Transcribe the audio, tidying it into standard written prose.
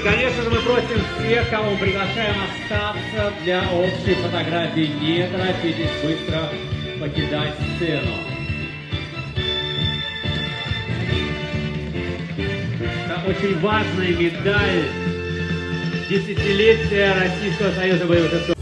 конечно же, мы просим всех, кого мы приглашаем, остаться для общей фотографии. Не торопитесь быстро покидать сцену. Это очень важная медаль десятилетия Российского союза боевых искусств.